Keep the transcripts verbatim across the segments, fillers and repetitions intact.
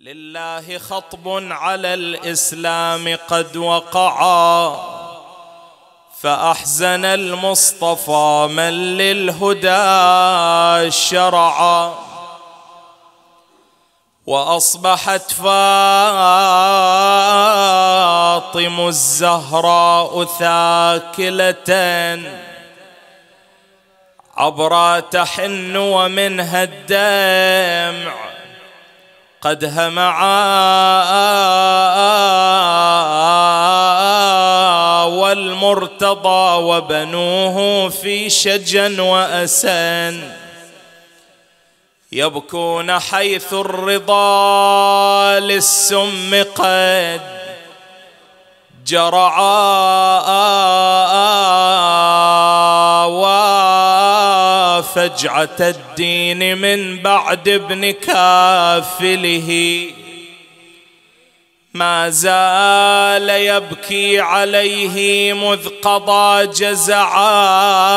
لله خطب على الإسلام قد وقعا، فأحزن المصطفى من للهدى شرعا. وأصبحت فاطم الزهراء ثاكلة عبرا تحن ومنها الدمع قد همعا، والمرتضى وبنوه في شجا وأسن يبكون حيث الرضا للسم قد جرعا. وفجعة الدين من بعد ابن كافله ما زال يبكي عليه مذ قضى جزعا.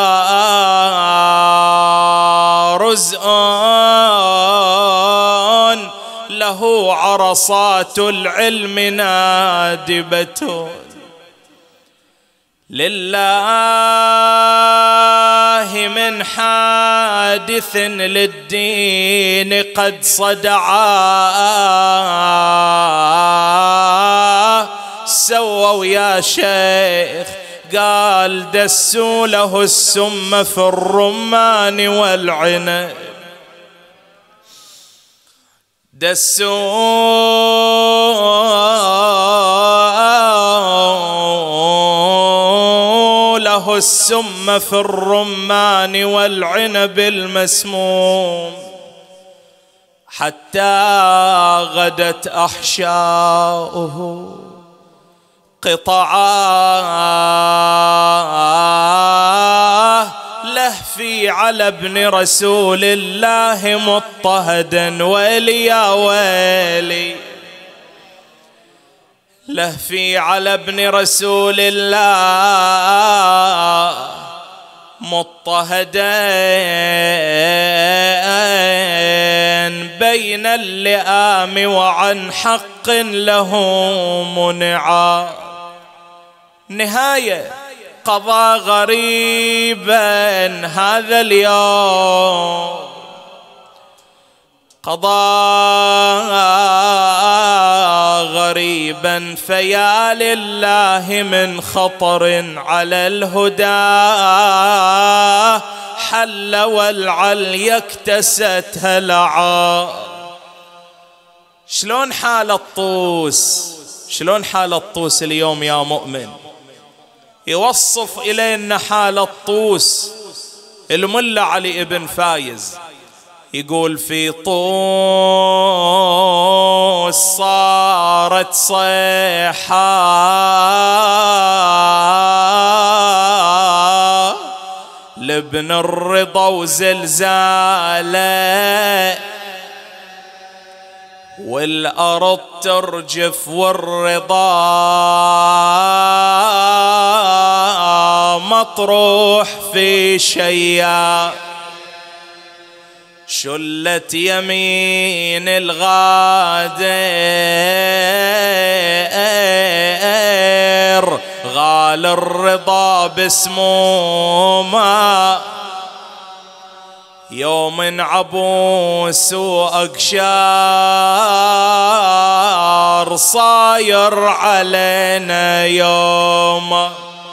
رزء له عرصات العلم نادبة، لله من حادث للدين قد صدعا. سووا يا شيخ قال دسوا له السم في الرمان والعنب، دسوا له السم في الرمان والعنب المسموم حتى غدت أحشاؤه قطعا. لهفي على ابن رسول الله مضطهدا ويلي يا ويلي، لهفي على ابن رسول الله مضطهدا بين اللئام وعن حق له منعا. نهاية قضى غريبا هذا اليوم، قضى غريبا فيا لله من خطر على الهدى حل والعلي اكتست هلعا. شلون حال الطوس، شلون حال الطوس اليوم يا مؤمن؟ يوصف إلينا حال الطوس الملا علي ابن فايز، يقول في طوس صارت صيحة لابن الرضا وزلزالة، والأرض ترجف والرضا مطروح في شيا. شلت يمين الغادر غال الرضا بسمومه، يوم عبوس وأقشار صاير علينا يوم.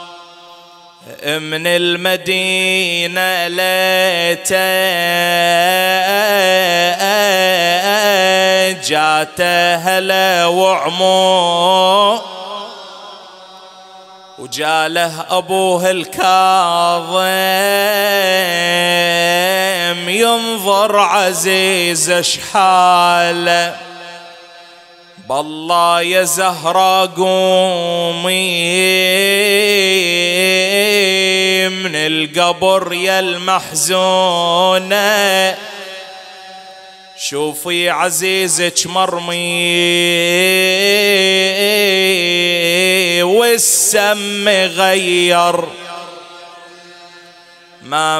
من المدينة ليته جاته هلا وعمو، وجاله أبوه الكاظم ينظر عزيز اشحاله. بالله يا زهرة قومي من القبر يا المحزونة، شوفي عزيزك مرمي والسم غير، ما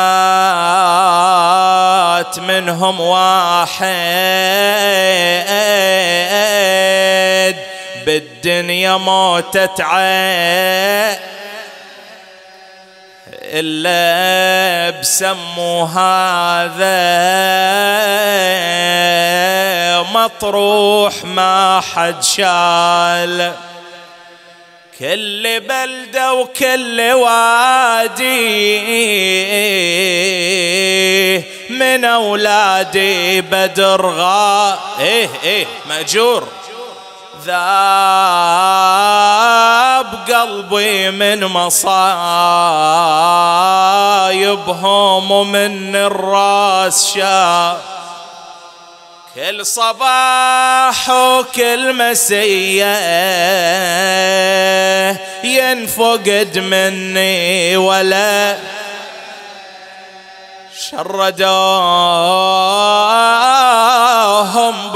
مات منهم واحد بالدنيا موتت عين إلا بسموا هذا مطروح ما حد شال. كل بلدة وكل وادي من أولادي بدر غا إيه إيه مأجور ذاب قلبي من مصايبهم ومن الراس شاب. كل صباح وكل مسية ينفقد مني ولا شردوهم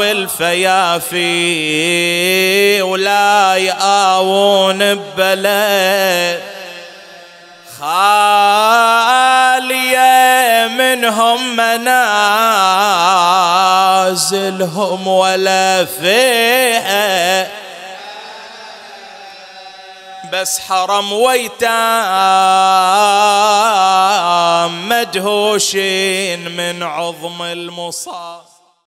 بالفيافي ولا يآوون ببلد. خالية منهم منازلهم ولا فيها بس حرم ويتام مدهوشين من عظم المصاب.